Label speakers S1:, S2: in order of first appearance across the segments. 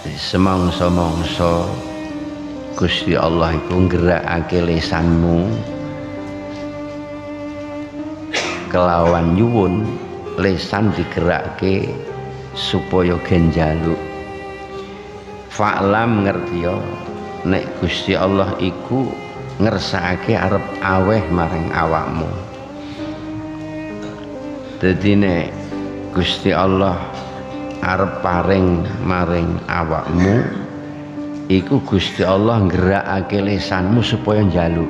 S1: semangsa-mangsa Gusti Allah iku nggerakake lisanmu kelawan nyuwun, lisan digerakake supaya genjaluk. Fa'lam ngertiya nek Gusti Allah iku ngersakake arep aweh maring awakmu. Dadi nek Gusti Allah arep paring maring awakmu iku Gusti Allah nggerakake lisanmu supaya njaluk.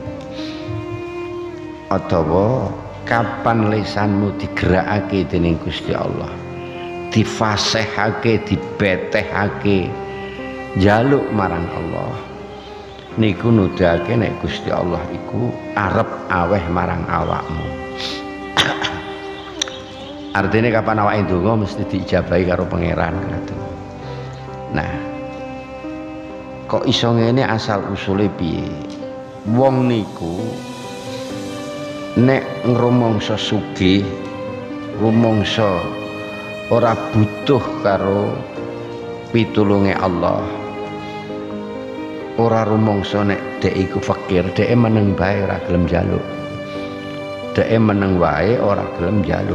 S1: Atawa kapan lisanmu digerakake dening Gusti Allah, difasehake, dibetehake njaluk marang Allah, niku nuduhake nek Gusti Allah iku arep aweh marang awakmu. Artinya kapan awake ndonga mesti diijabahi karo pangeran. Nah, kok iso ngene asal usule piye? Wong niku nek ngrumangsa sugih, rumangsa ora butuh karo pitulunge Allah, ora rumangsa nek dhek iku fakir, dhek meneng bae ora gelem njaluk, dhek meneng wae ora gelem njaluk.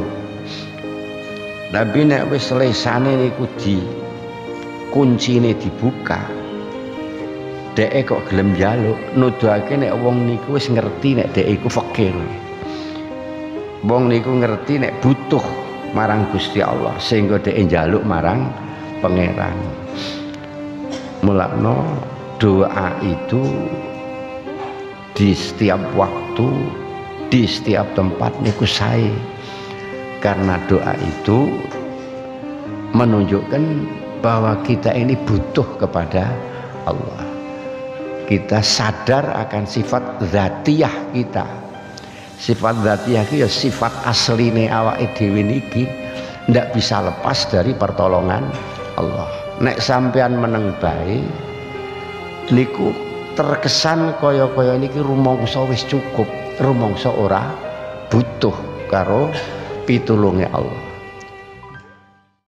S1: Tapi nek wis lesane niku di kuncine dibuka, dhek kok gelem njaluk, nuduhake nek wong niku wis ngerti nek dhek iku fakir. Wong niku ngerti nek butuh marang Gusti Allah sehingga dhek njaluk marang pangeran. Mulakno doa itu di setiap waktu, di setiap tempat niku sae. Karena doa itu menunjukkan bahwa kita ini butuh kepada Allah. Kita sadar akan sifat dzatiyah kita. Sifat dzatiyah itu ya sifat asline awake dhewe niki ndak bisa lepas dari pertolongan Allah. Nek sampean meneng bae niku terkesan kaya-kaya niki rumangsa wis cukup, rumangsa ora butuh karo pitulunge Allah.